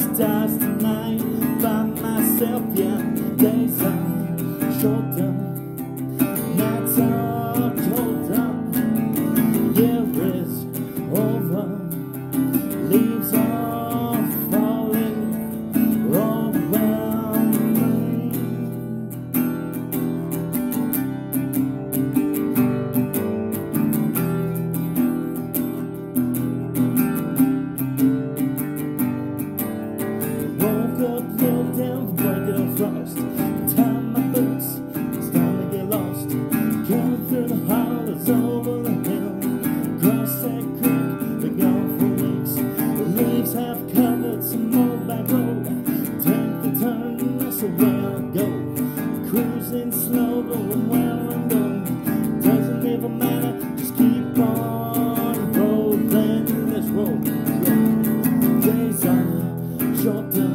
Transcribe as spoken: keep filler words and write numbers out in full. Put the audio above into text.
stars tonight by myself, yeah. Days are shorter, nights are colder. Year is over, leaves are falling around me. Woke up, looked down, blanket of frost. Tied my boots, starting to get lost. Going through the hollows over the hill. Cross that creek, been gone for weeks. The leaves have covered some old back road. Take the turn, that's the way I'll go. Cruising slow, going where I'm going. Doesn't even matter, just keep on rolling this road. Yeah. Days are shorter,